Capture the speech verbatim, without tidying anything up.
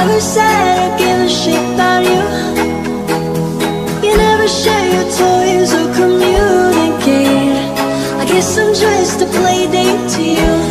never said I give a shit about you. You never share your toys or communicate. I guess I'm just a play date to you.